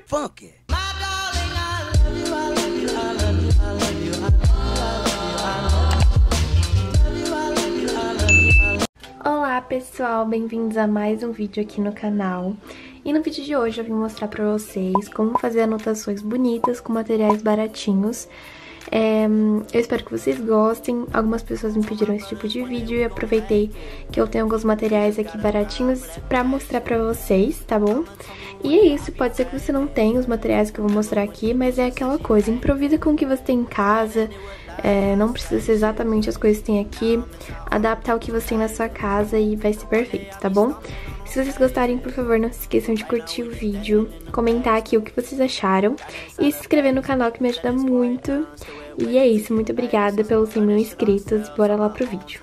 funky. Olá pessoal, bem-vindos a mais um vídeo aqui no canal. E no vídeo de hoje eu vim mostrar pra vocês como fazer anotações bonitas com materiais baratinhos. Eu espero que vocês gostem. Algumas pessoas me pediram esse tipo de vídeo e aproveitei que eu tenho alguns materiais aqui baratinhos pra mostrar pra vocês, tá bom? E é isso, pode ser que você não tenha os materiais que eu vou mostrar aqui, mas é aquela coisa, improvisa com o que você tem em casa. Não precisa ser exatamente as coisas que tem aqui, adaptar o que você tem na sua casa e vai ser perfeito, tá bom? Se vocês gostarem, por favor, não se esqueçam de curtir o vídeo, comentar aqui o que vocês acharam e se inscrever no canal que me ajuda muito. E é isso, muito obrigada pelos 100 mil inscritos, bora lá pro vídeo.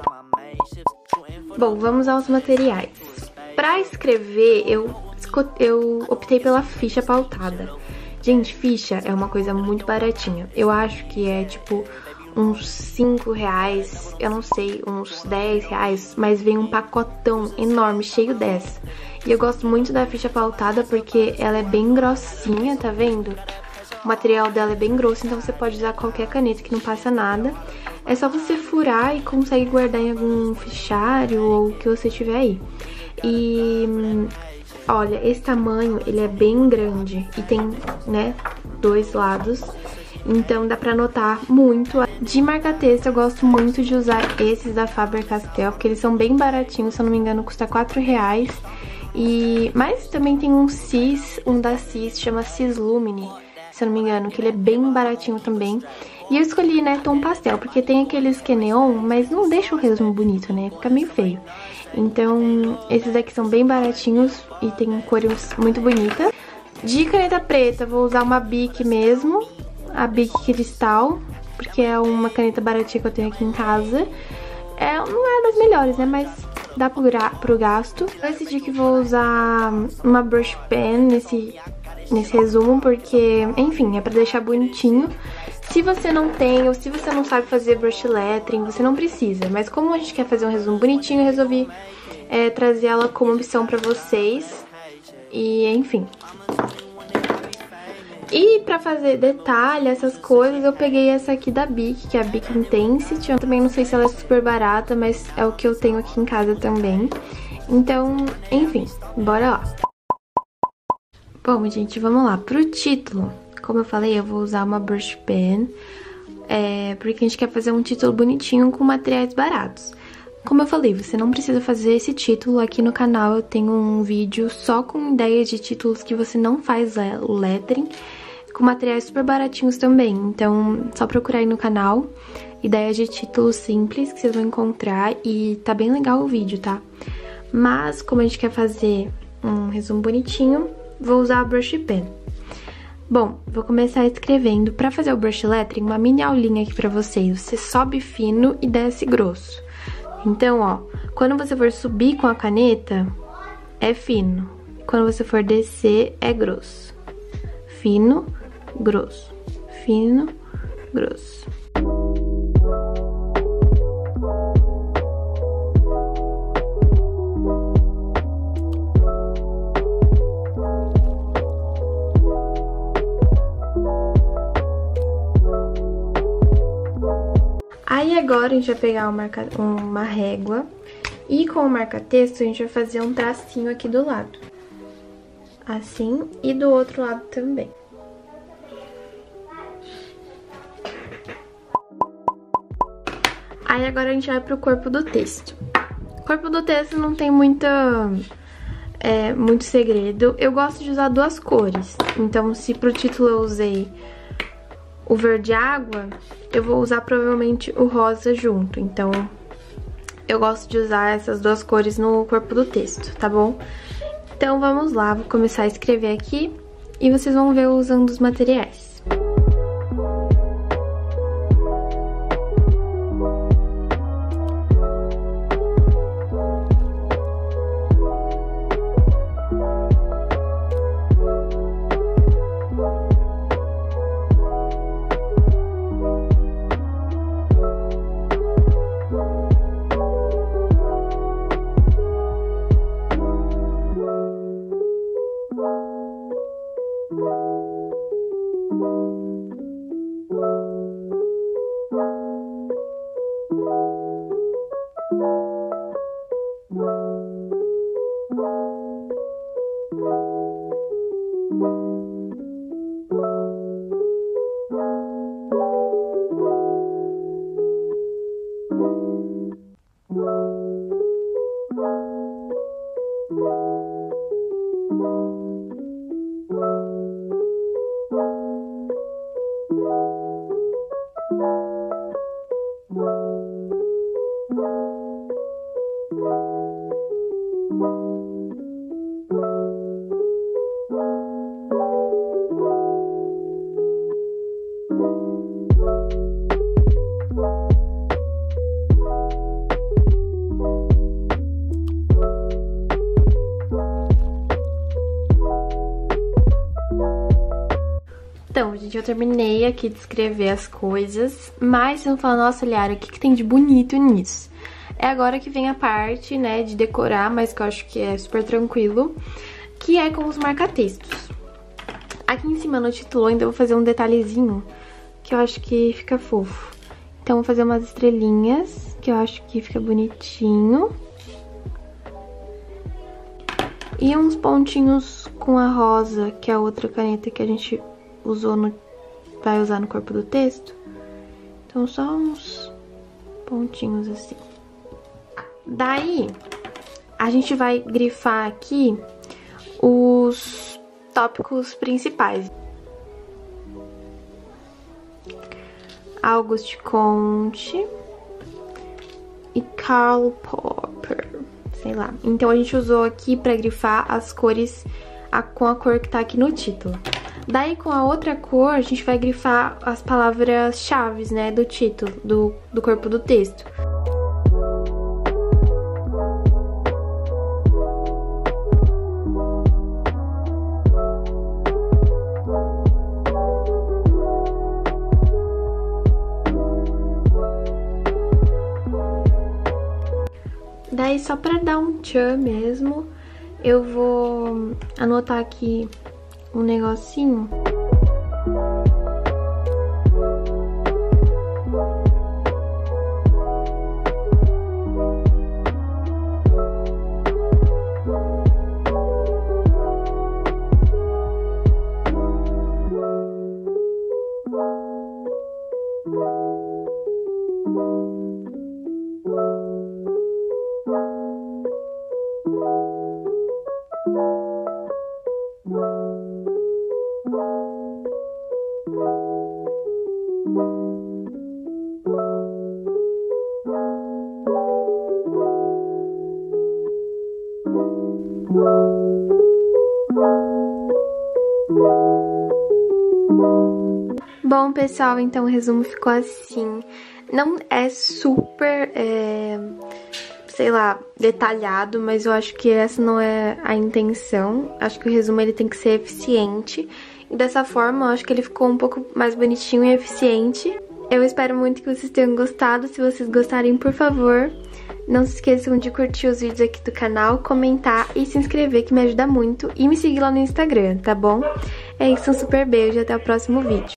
Bom, vamos aos materiais. Pra escrever, eu optei pela ficha pautada. Gente, ficha é uma coisa muito baratinha. Eu acho que é tipo uns 5 reais, eu não sei, uns 10 reais, mas vem um pacotão enorme, cheio dessa. E eu gosto muito da ficha pautada porque ela é bem grossinha, tá vendo? O material dela é bem grosso, então você pode usar qualquer caneta que não passa nada. É só você furar e consegue guardar em algum fichário ou o que você tiver aí. E olha, esse tamanho, ele é bem grande e tem, né, dois lados. Então dá pra anotar muito. De marca-texto eu gosto muito de usar esses da Faber-Castell, porque eles são bem baratinhos, se eu não me engano custa 4 reais. Mas também tem um Cis, um da Cis, chama Cis Lumine, se eu não me engano, que ele é bem baratinho também. E eu escolhi, né, tom pastel, porque tem aqueles que é neon, mas não deixa o resumo bonito, né, fica meio feio. Então esses aqui são bem baratinhos e tem cores muito bonitas. De caneta preta vou usar uma Bic mesmo, a Bic Cristal, porque é uma caneta baratinha que eu tenho aqui em casa. Não é das melhores, né, mas dá pro gasto. Eu decidi que vou usar uma brush pen nesse resumo, porque, enfim, é pra deixar bonitinho. Se você não tem, ou se você não sabe fazer brush lettering, você não precisa. Mas como a gente quer fazer um resumo bonitinho, eu resolvi trazer ela como opção pra vocês. E, enfim. E pra fazer detalhe, essas coisas, eu peguei essa aqui da Bic, que é a Bic Intensity. Eu também não sei se ela é super barata, mas é o que eu tenho aqui em casa também. Então, enfim, bora lá. Bom, gente, vamos lá. Pro título, como eu falei, eu vou usar uma brush pen, porque a gente quer fazer um título bonitinho com materiais baratos. Como eu falei, você não precisa fazer esse título. Aqui no canal eu tenho um vídeo só com ideias de títulos que você não faz o lettering, com materiais super baratinhos também. Então, só procurar aí no canal, ideias de títulos simples que vocês vão encontrar e tá bem legal o vídeo, tá? Mas, como a gente quer fazer um resumo bonitinho, vou usar a brush pen. Bom, vou começar escrevendo. Pra fazer o brush lettering, uma mini aulinha aqui pra vocês. Você sobe fino e desce grosso. Então, ó, quando você for subir com a caneta, é fino. Quando você for descer, é grosso. Fino, grosso. Fino, grosso. Aí agora a gente vai pegar uma régua e com o marca-texto a gente vai fazer um tracinho aqui do lado. Assim, e do outro lado também. Aí agora a gente vai pro corpo do texto. O corpo do texto não tem muito segredo. Eu gosto de usar duas cores. Então, se pro título eu usei o verde água, eu vou usar provavelmente o rosa junto. Então, eu gosto de usar essas duas cores no corpo do texto, tá bom? Então, vamos lá, vou começar a escrever aqui e vocês vão ver eu usando os materiais. Então, gente, eu terminei aqui de escrever as coisas, mas vocês vão falar, nossa, Liara, o que tem de bonito nisso? É agora que vem a parte, né, de decorar, mas que eu acho que é super tranquilo, que é com os marca-textos. Aqui em cima no título eu ainda vou fazer um detalhezinho que eu acho que fica fofo. Então, vou fazer umas estrelinhas, que eu acho que fica bonitinho. E uns pontinhos com a rosa, que é a outra caneta que a gente vai usar no corpo do texto. Então, só uns pontinhos assim. Daí, a gente vai grifar aqui os tópicos principais. Auguste Comte e Karl Popper, sei lá. Então, a gente usou aqui pra grifar as cores com a cor que tá aqui no título. Daí, com a outra cor, a gente vai grifar as palavras-chave, né, do título, do corpo do texto. Daí, só pra dar um tchan mesmo, eu vou anotar aqui um negocinho. Bom, pessoal, então o resumo ficou assim. Não é super, sei lá, detalhado, mas eu acho que essa não é a intenção. Acho que o resumo ele tem que ser eficiente. E dessa forma, eu acho que ele ficou um pouco mais bonitinho e eficiente. Eu espero muito que vocês tenham gostado. Se vocês gostarem, por favor, não se esqueçam de curtir os vídeos aqui do canal, comentar e se inscrever, que me ajuda muito. E me seguir lá no Instagram, tá bom? É isso, um super beijo e até o próximo vídeo.